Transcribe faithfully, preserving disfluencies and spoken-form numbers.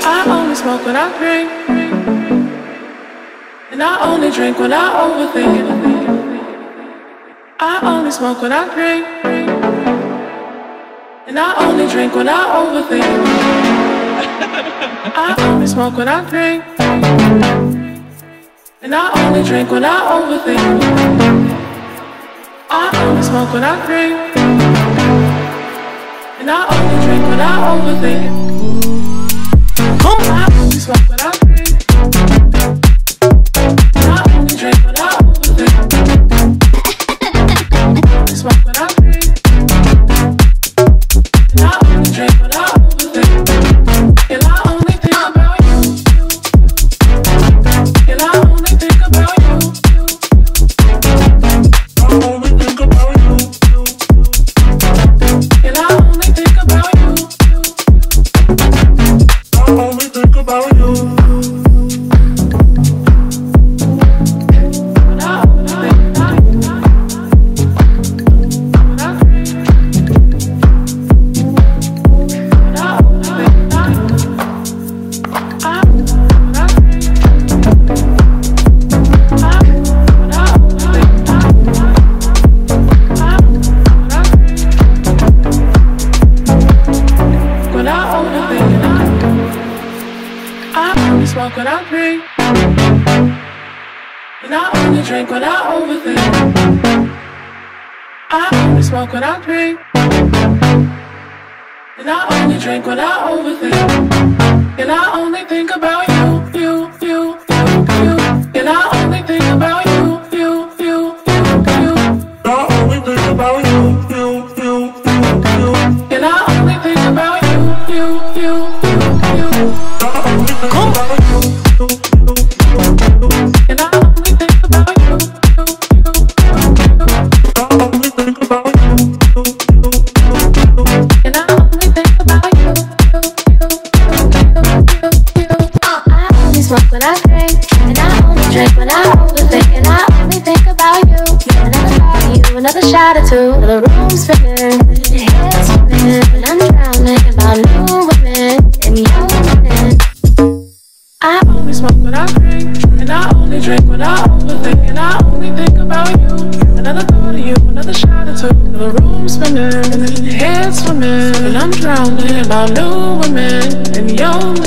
I only smoke when I drink, and I only drink when I overthink. I only smoke when I drink, and I only drink when I overthink. I only smoke when I drink, and I only drink when I overthink. I only smoke when I drink, and I only drink when I overthink. I only smoke when I drink, and I only drink when I overthink. I only smoke when I drink, and I only drink when I overthink. And I only think about you, and I only think about you. I only think about you, and I only think about you. I only think about you. Smoke when I drink, and I only drink when I overthink. I only smoke when I drink, and I only drink when I overthink. And I only think about you, you, you, you, you. And I only think about you, you, you, you, you. I only think about you, you, you, you, you. And I only think about you, you, you, you, you. I only think about you. And I only think about you. I only think about you. And I only think about you. I only smoke when I drink, and I only drink when I overthink. And I only think about you. Another thought of you, another shot or two. The room's spinning, the head's spinning, and I'm drowning about new women and young women. I only smoke when I drink, and I only drink when I overthink. And I only think about you. Another thought of you, another shot or two. The room's spinning, and the head's swimming, and I'm drowning about new women and young